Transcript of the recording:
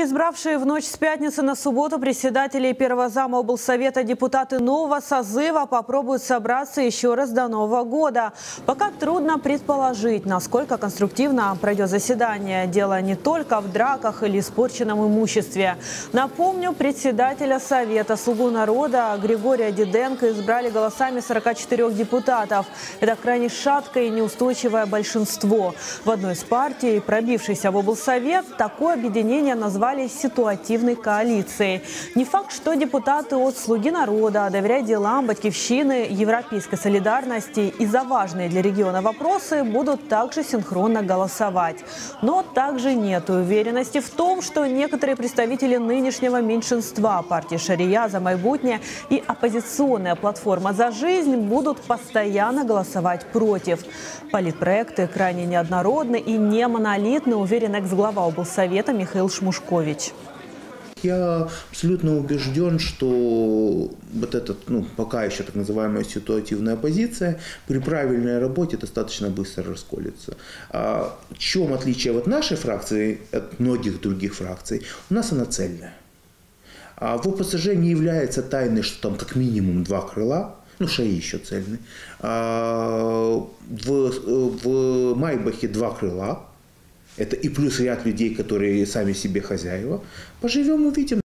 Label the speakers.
Speaker 1: Избравшие в ночь с пятницы на субботу председатели и первого зама облсовета депутаты нового созыва попробуют собраться еще раз до Нового года. Пока трудно предположить, насколько конструктивно пройдет заседание. Дело не только в драках или испорченном имуществе. Напомню, председателя Совета «Слугу народа» Григория Диденко избрали голосами 44 депутатов. Это крайне шаткое и неустойчивое большинство. В одной из партий, пробившейся в облсовет, такое объединение назвали ситуативной коалицией. Не факт, что депутаты от «Слуги народа», «Доверяй делам», «Батькивщины», «Европейской солидарности» и за важные для региона вопросы будут также синхронно голосовать. Но также нет уверенности в том, что некоторые представители нынешнего меньшинства партии «Шария за майбутнє» и оппозиционная платформа «За жизнь» будут постоянно голосовать против. Политпроекты крайне неоднородны и не монолитны, уверен экс-глава облсовета Михаил Шмушкович.
Speaker 2: Я абсолютно убежден, что вот эта, пока еще так называемая ситуативная оппозиция при правильной работе достаточно быстро расколется. В чем отличие от нашей фракции от многих других фракций? У нас она цельная. В ОПСЖ не является тайной, что там как минимум два крыла. Шаи еще цельный. В Майбахе два крыла. Это и плюс ряд людей, которые сами себе хозяева. Поживем, увидим.